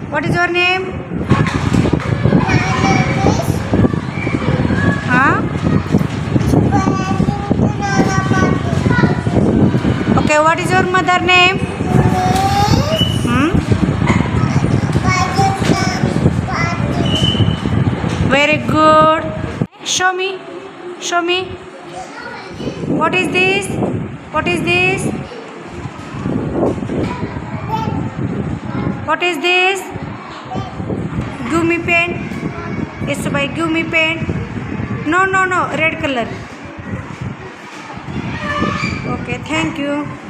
What is your name? Huh? Okay, what is your mother name? Very good. Show me. Show me. What is this? What is this? What is this? Give me pen. Yes, bhai. Give me pen. No, no, no. Red color. Okay, thank you.